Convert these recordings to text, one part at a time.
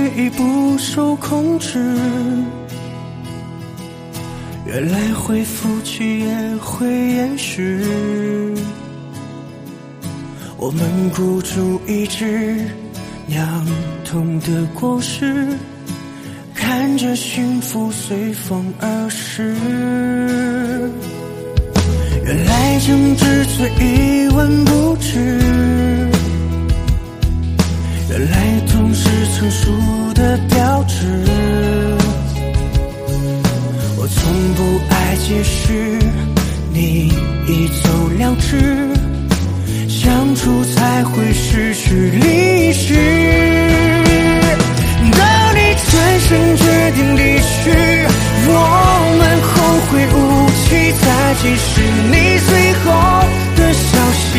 已不受控制，原来恢复期也会延续。我们孤注一掷酿痛的果实，看着幸福随风而逝。原来争执最一文不值，原来痛是成熟的标志。我从不爱解释，你一走了之，相处才会失去理智。当你转身决定离去，我们后会无期，才记是你最后的消息。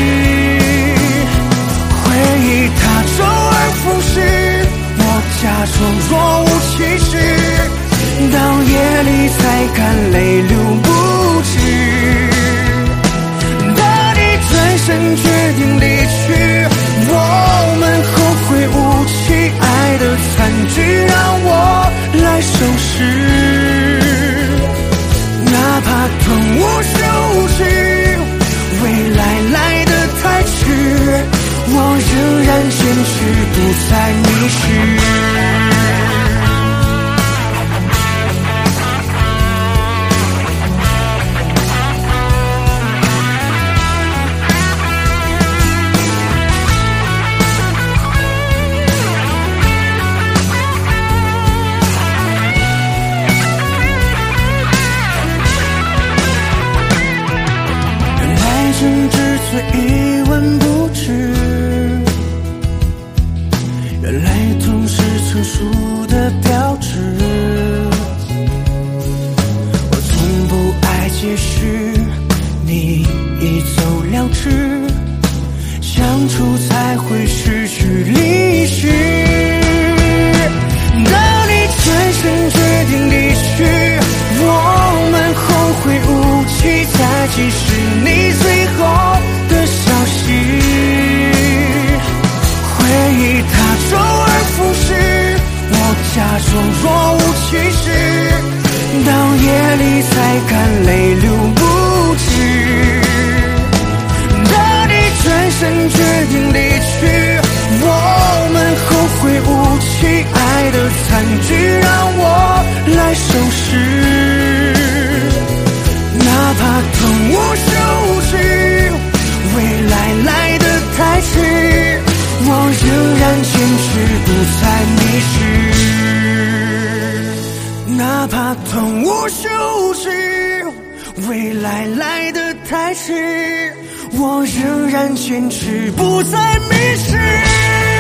回忆它周而复始，我假装若无其事，到夜里才敢泪流不止。当你转身决定离去，我们后会无期，爱的残局让我来收拾。哪怕痛无休止，未来来得太迟，我仍然坚持不再迷失。争执最一文不值，原来痛是成熟的标志。我从不爱解释，你一走了之，相处才会失去理智。当你转身决定离去，我们后会无期，才记是你最后的消息。回忆它周而复始，我假装若无其事，到夜里才敢泪流不止。当你转身决定离去，我们后会无期，爱的残局让我来收拾。哪怕痛无休止，未来来得太迟，我仍然坚持不再迷失。哪怕痛无休止，未来来得太迟，我仍然坚持不再迷失。